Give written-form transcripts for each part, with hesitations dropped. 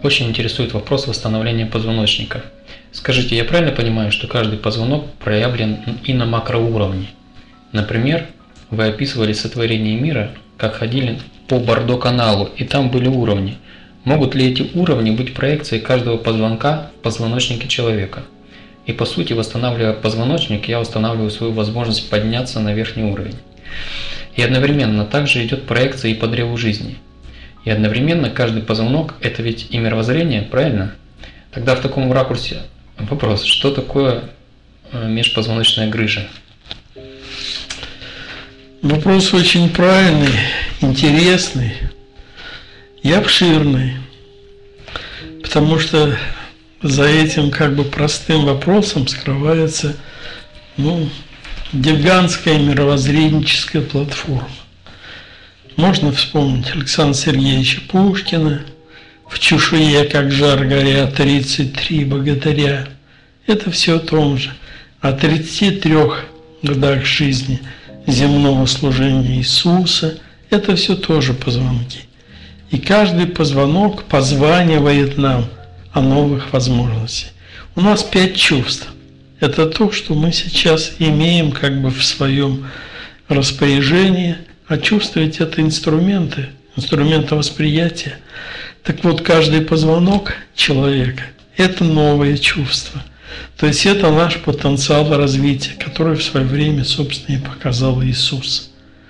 Очень интересует вопрос восстановления позвоночника. Скажите, я правильно понимаю, что каждый позвонок проявлен и на макроуровне? Например, вы описывали сотворение мира, как ходили по Бордо-каналу, и там были уровни. Могут ли эти уровни быть проекцией каждого позвонка в позвоночнике человека? И по сути, восстанавливая позвоночник, я устанавливаю свою возможность подняться на верхний уровень. И одновременно также идет проекция и по древу жизни. И одновременно каждый позвонок – это ведь и мировоззрение, правильно? Тогда в таком ракурсе вопрос, что такое межпозвоночная грыжа? Вопрос очень правильный, интересный и обширный, потому что за этим как бы простым вопросом скрывается гигантская мировоззренческая платформа. Можно вспомнить Александра Сергеевича Пушкина, в чешуе, как жар горят 33 богатыря. Это все о том же. О 33 годах жизни земного служения Иисуса. Это все тоже позвонки. И каждый позвонок позванивает нам о новых возможностях. У нас 5 чувств. Это то, что мы сейчас имеем как бы в своем распоряжении. А чувствовать это инструменты восприятия. Так вот, каждый позвонок человека – это новое чувство. То есть это наш потенциал развития, который в свое время, собственно, и показал Иисус.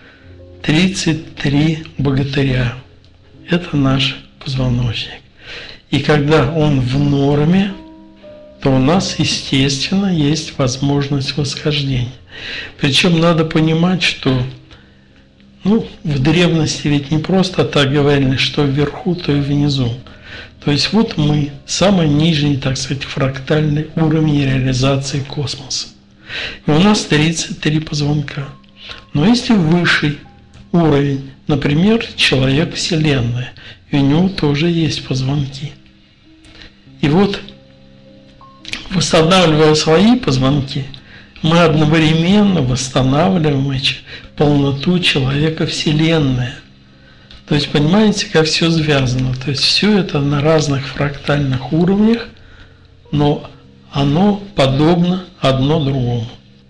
33 богатыря – это наш позвоночник. И когда он в норме, то у нас, естественно, есть возможность восхождения. Причем надо понимать, что в древности ведь не просто так говорили, что вверху, то и внизу. То есть вот мы, самый нижний, так сказать, фрактальный уровень реализации космоса. И у нас 33 позвонка. Но есть и высший уровень, например, человек Вселенная, и у него тоже есть позвонки. И вот, восстанавливая свои позвонки, мы одновременно восстанавливаем полноту человека Вселенная. То есть, понимаете, как все связано. То есть, все это на разных фрактальных уровнях, но оно подобно одно другому.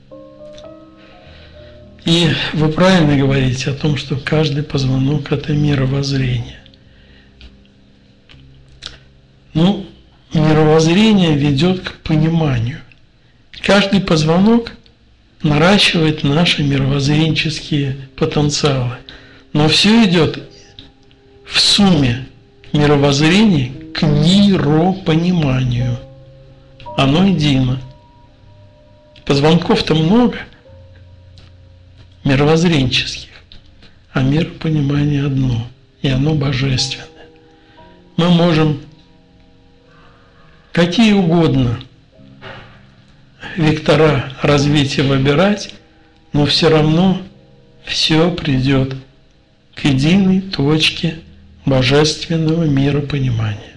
И вы правильно говорите о том, что каждый позвонок – это мировоззрение. Мировоззрение ведет к пониманию. Каждый позвонок наращивает наши мировоззренческие потенциалы. Но все идет в сумме мировоззрения к миропониманию. Оно едино. Позвонков-то много, мировоззренческих, а миропонимание одно, и оно божественное. Мы можем какие угодно вектора развития выбирать, но все равно все придет к единой точке божественного миропонимания.